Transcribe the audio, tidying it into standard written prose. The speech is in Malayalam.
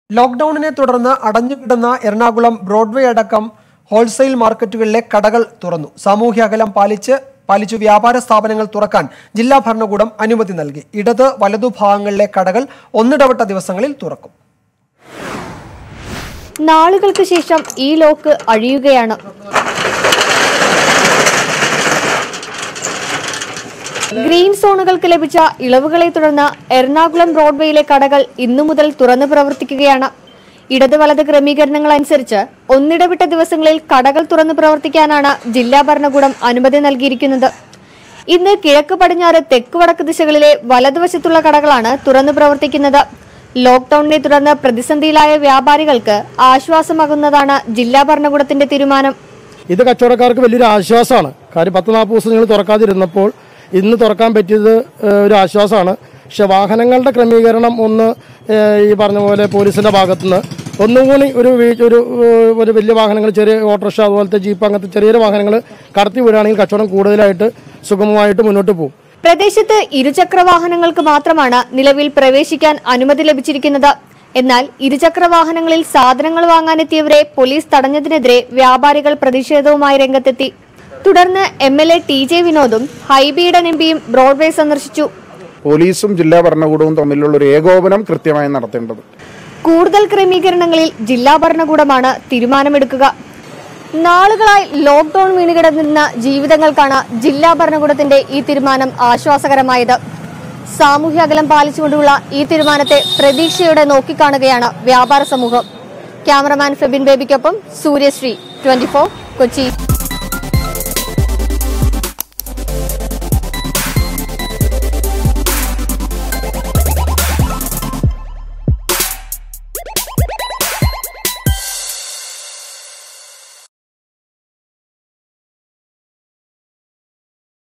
ലോക്ക്ഡൌണിനെ തുടർന്ന് അടഞ്ഞുകിടന്ന എറണാകുളം ബ്രോഡ്വേ അടക്കം ഹോൾസെയിൽ മാർക്കറ്റുകളിലെ കടകൾ തുറന്നു. സാമൂഹ്യ അകലം പാലിച്ചു വ്യാപാര സ്ഥാപനങ്ങൾ തുറക്കാൻ ജില്ലാ ഭരണകൂടം അനുമതി നൽകി. ഇടത് വലതു ഭാഗങ്ങളിലെ കടകൾ ഒന്നിടവിട്ട ദിവസങ്ങളിൽ തുറക്കും. നാളുകൾക്ക് ശേഷം ഈ ലോക്ക് അഴിയുകയാണ്. ഗ്രീൻ സോണുകൾക്ക് ലഭിച്ച ഇളവുകളെ തുടർന്ന് എറണാകുളം ബ്രോഡ്വേയിലെ കടകൾ ഇന്നു മുതൽ തുറന്നു പ്രവർത്തിക്കുകയാണ്. ഇടത് വലത് ക്രമീകരണങ്ങൾ അനുസരിച്ച് ഒന്നിടവിട്ട ദിവസങ്ങളിൽ കടകൾ തുറന്നു പ്രവർത്തിക്കാനാണ് ജില്ലാ ഭരണകൂടം അനുമതി നൽകിയിരിക്കുന്നത്. ഇന്ന് കിഴക്ക് പടിഞ്ഞാറ് തെക്ക് വടക്ക് ദിശകളിലെ വലതുവശത്തുള്ള കടകളാണ് തുറന്നു പ്രവർത്തിക്കുന്നത്. ലോക്ക്ഡൌണിനെ തുടർന്ന് പ്രതിസന്ധിയിലായ വ്യാപാരികൾക്ക് ആശ്വാസമാകുന്നതാണ് ജില്ലാ ഭരണകൂടത്തിന്റെ തീരുമാനം. ഇത് കച്ചവടക്കാർക്ക് വലിയൊരു ആശ്വാസമാണ്. കാര്യം 10-40 ദിവസം നിങ്ങൾ തുറക്കാതിരുന്നപ്പോൾ ഇന്ന് തുറക്കാൻ പറ്റിയത് ഒരു ആശ്വാസമാണ്. പക്ഷെ വാഹനങ്ങളുടെ ക്രമീകരണം ഒന്ന് ഈ പറഞ്ഞ പോലെ പോലീസിന്റെ ഭാഗത്തുനിന്ന് ഒന്നുകൂടി ഒരു വലിയ വാഹനങ്ങൾ, ചെറിയ ഓട്ടോറിക്ഷ അതുപോലത്തെ ജീപ്പ്, അങ്ങനത്തെ ചെറിയ വാഹനങ്ങൾ കടത്തി വിടുകയാണെങ്കിൽ കച്ചവടം കൂടുതലായിട്ട് സുഗമമായിട്ട് മുന്നോട്ട് പോകും. പ്രദേശത്ത് ഇരുചക്ര വാഹനങ്ങൾക്ക് മാത്രമാണ് നിലവിൽ പ്രവേശിക്കാൻ അനുമതി ലഭിച്ചിരിക്കുന്നത്. എന്നാൽ ഇരുചക്ര വാഹനങ്ങളിൽ സാധനങ്ങൾ വാങ്ങാനെത്തിയവരെ പോലീസ് തടഞ്ഞതിനെതിരെ വ്യാപാരികൾ പ്രതിഷേധവുമായി രംഗത്തെത്തി. തുടർന്ന് MLA TJ വിനോദും ഹൈബിയുടെ എംപിയും ബ്രോഡ്വേ സന്ദർശിച്ചു. പോലീസും ജില്ലാ ഭരണകൂടവും തമ്മിലുള്ള ഒരു ഏകോപനം കൃത്യമായി നടത്തേണ്ടത്. കൂടുതൽ ക്രമീകരണങ്ങളിൽ ജില്ലാ ഭരണകൂടമാണ് തീരുമാനമെടുക്കുക. നാളുകളായി ലോക്ക്ഡൌൺ വീണുകിടന്നിരുന്ന ജീവിതങ്ങൾക്കാണ് ജില്ലാ ഭരണകൂടത്തിന്റെ ഈ തീരുമാനം ആശ്വാസകരമായത്. സാമൂഹ്യ അകലം പാലിച്ചുകൊണ്ടുള്ള ഈ തീരുമാനത്തെ പ്രതീക്ഷയോടെ നോക്കിക്കാണുകയാണ് വ്യാപാര സമൂഹം. ക്യാമറമാൻ ഫെബിൻ ബേബിക്കൊപ്പം സൂര്യശ്രീ, 24 കൊച്ചി.